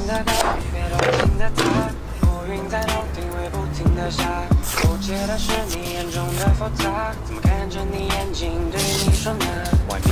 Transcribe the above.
的北，别多情的他，乌云在头顶会不停的下。不解的是你眼中的复杂，怎么看着你眼睛对你说呢？